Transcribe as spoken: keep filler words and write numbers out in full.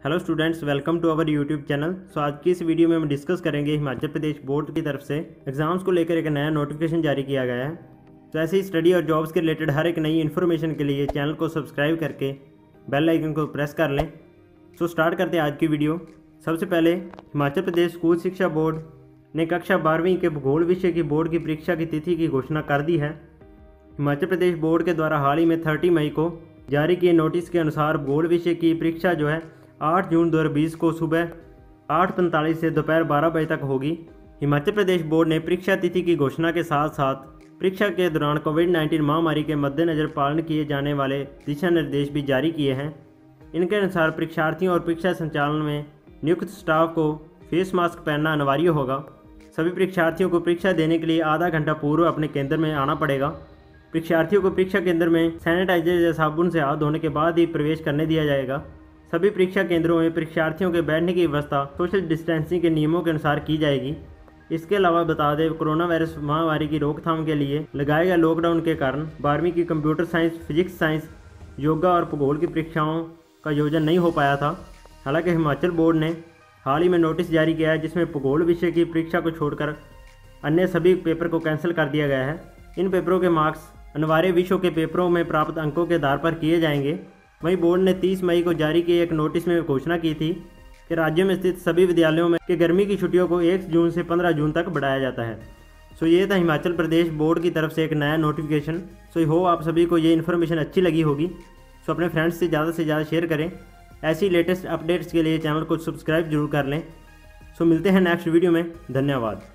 Hello students, welcome to our YouTube channel. So आज की इस वीडियो में हम डिस्कस करेंगे हिमाचल प्रदेश बोर्ड की तरफ से एग्जाम्स को लेकर एक नया नोटिफिकेशन जारी किया गया है। तो ऐसे ही स्टडी और जॉब्स के रिलेटेड हर एक नई इन्फॉर्मेशन के लिए चैनल को सब्सक्राइब करके बेल आइकन को प्रेस कर लें। सो स्टार्ट करते हैं आज की वीडियो। सबसे पहले हिमाचल प्रदेश स्कूल शिक्षा बोर्ड ने कक्षा बारहवीं के भूगोल विषय की बोर्ड की परीक्षा की तिथि की घोषणा कर दी है। हिमाचल प्रदेश बोर्ड के द्वारा हाल ही में तीस मई को जारी किए नोटिस के अनुसार भूगोल विषय की परीक्षा जो है आठ जून दो हज़ार बीस को सुबह आठ पैंतालीस से दोपहर बारह बजे तक होगी। हिमाचल प्रदेश बोर्ड ने परीक्षा तिथि की घोषणा के साथ साथ परीक्षा के दौरान कोविड नाइन्टीन महामारी के मद्देनज़र पालन किए जाने वाले दिशा निर्देश भी जारी किए हैं। इनके अनुसार परीक्षार्थियों और परीक्षा संचालन में नियुक्त स्टाफ को फेस मास्क पहनना अनिवार्य होगा। सभी परीक्षार्थियों को परीक्षा देने के लिए आधा घंटा पूर्व अपने केंद्र में आना पड़ेगा। परीक्षार्थियों को परीक्षा केंद्र में सैनिटाइजर या साबुन से हाथ धोने के बाद ही प्रवेश करने दिया जाएगा। सभी परीक्षा केंद्रों में परीक्षार्थियों के बैठने की व्यवस्था सोशल डिस्टेंसिंग के नियमों के अनुसार की जाएगी। इसके अलावा बता दें, कोरोना वायरस महामारी की रोकथाम के लिए लगाए गए लॉकडाउन के कारण बारहवीं की computer science, physics science, yoga और भूगोल की परीक्षाओं का आयोजन नहीं हो पाया था। हालांकि हिमाचल बोर्ड ने हाल ही में नोटिस जारी किया है जिसमें भूगोल विषय की परीक्षा को छोड़कर अन्य सभी पेपर को कैंसिल कर दिया गया है। इन पेपरों के मार्क्स अनिवार्य विषयों के पेपरों में प्राप्त अंकों के आधार पर किए जाएंगे। वहीं बोर्ड ने तीस मई को जारी किए एक नोटिस में घोषणा की थी कि राज्य में स्थित सभी विद्यालयों में कि गर्मी की छुट्टियों को एक जून से पंद्रह जून तक बढ़ाया जाता है। सो ये था हिमाचल प्रदेश बोर्ड की तरफ से एक नया नोटिफिकेशन। सो हो आप सभी को ये इन्फॉर्मेशन अच्छी लगी होगी। सो अपने फ्रेंड्स से ज़्यादा से ज़्यादा शेयर करें। ऐसी लेटेस्ट अपडेट्स के लिए चैनल को सब्सक्राइब जरूर कर लें। सो मिलते हैं नेक्स्ट वीडियो में। धन्यवाद।